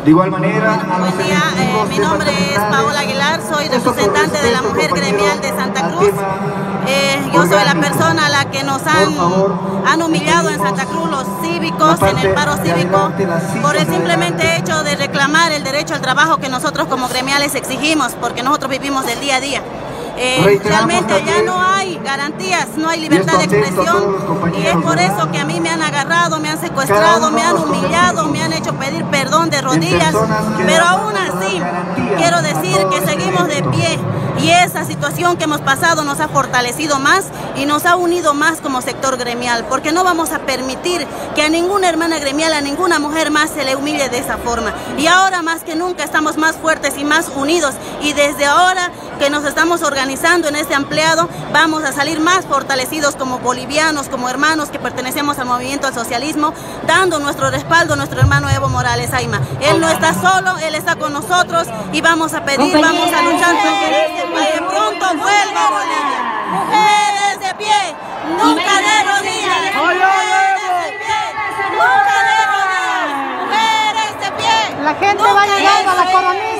De igual manera, buen día, mi nombre es Paola Aguilar, soy representante de la mujer gremial de Santa Cruz. Yo soy la persona a la que nos han humillado en Santa Cruz los cívicos, en el paro cívico, por el simplemente hecho de reclamar el derecho al trabajo que nosotros como gremiales exigimos, porque nosotros vivimos del día a día. Realmente ya no hay garantías, no hay libertad de expresión, y es por eso que a mí me han agarrado, me han secuestrado, me han humillado, me han hecho pedir perdón de rodillas, pero aún así quiero decir que seguimos de pie, y esa situación que hemos pasado nos ha fortalecido más y nos ha unido más como sector gremial, porque no vamos a permitir que a ninguna hermana gremial, a ninguna mujer más se le humille de esa forma. Y ahora más que nunca estamos más fuertes y más unidos, y desde ahora que nos estamos organizando en este ampliado, vamos a salir más fortalecidos como bolivianos, como hermanos que pertenecemos al movimiento al socialismo, dando nuestro respaldo a nuestro hermano Evo Morales Ayma. Él no está solo, él está con nosotros, y vamos a pedir, vamos a luchar para que este país pronto vuelva a Bolivia. Mujeres de pie, nunca de rodillas. Mujeres de pie, nunca de rodillas. Mujeres de pie. La gente va llegando a la coronilla.